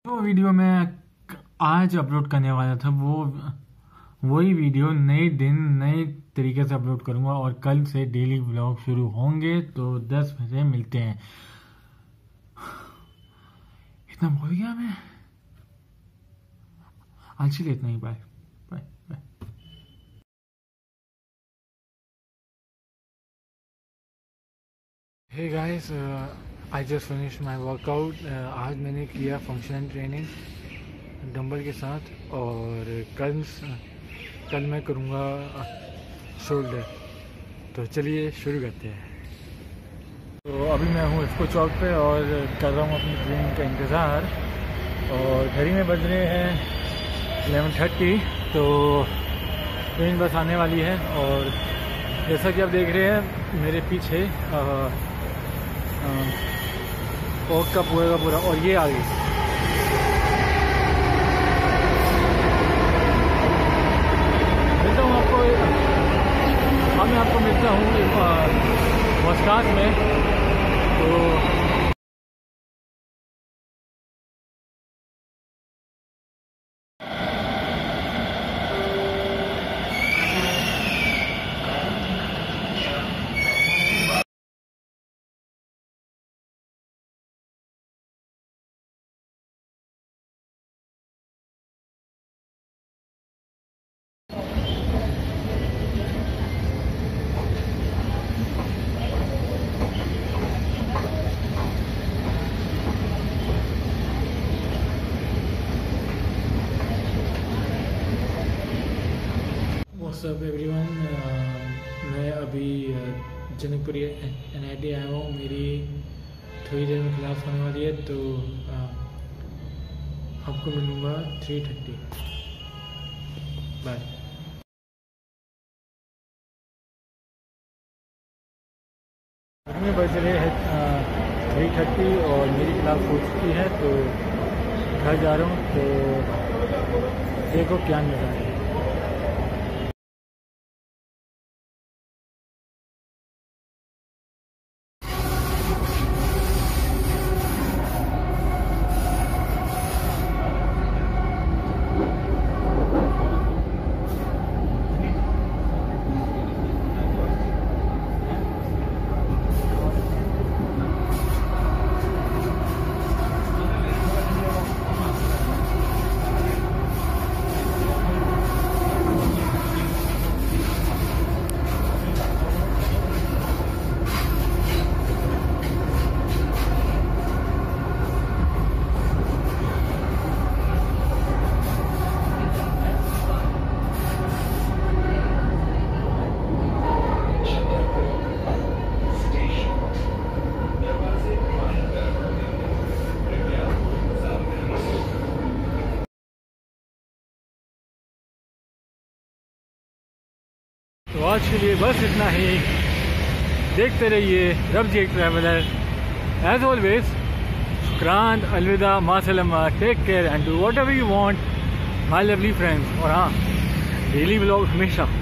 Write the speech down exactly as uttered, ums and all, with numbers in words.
जो वीडियो मैं आज अपलोड करने वाला था वो वही वीडियो नए दिन नए तरीके से अपलोड करूंगा और कल से डेली व्लॉग शुरू होंगे। तो दस बजे मिलते हैं। इतना बोल गया मैं। आज के लिए इतना ही। Bye bye bye. Hey guys, I just finish my workout. आज मैंने किया फंक्शनल ट्रेनिंग डंबल के साथ और कल कल मैं करूँगा शोल्डर। तो चलिए शुरू करते हैं। तो अभी मैं हूँ इसको चौक पे और कर रहा हूँ अपनी ट्रेन का इंतज़ार। और घड़ी में बज रहे हैं एलेवन थर्टी। तो ट्रेन बस आने वाली है और जैसा कि आप देख रहे हैं मेरे पीछे कोक का पूरा का पूरा और ये आ गई। मिलता हूँ आपको हाँ मैं आपको मिलता हूँ मस्कात में। तो सब एवरीवन, मैं अभी जनकपुरी एन आई टी आया हूँ। मेरी थोड़ी देर में क्लास होने वाली है तो आ, आपको मिलूँगा थ्री थर्टी। बाय। में बज रहे हैं थ्री थर्टी और मेरी क्लास हो चुकी है तो घर जा रहा हूँ। तो देखो क्या मिल रहा है। तो आज के लिए बस इतना ही। देखते रहिए रबजी ट्रैवलर। एज ऑलवेज शुक्रान, अलविदा, मासलमा, take care and do whatever you want my lovely friends. और हाँ, डेली व्लॉग हमेशा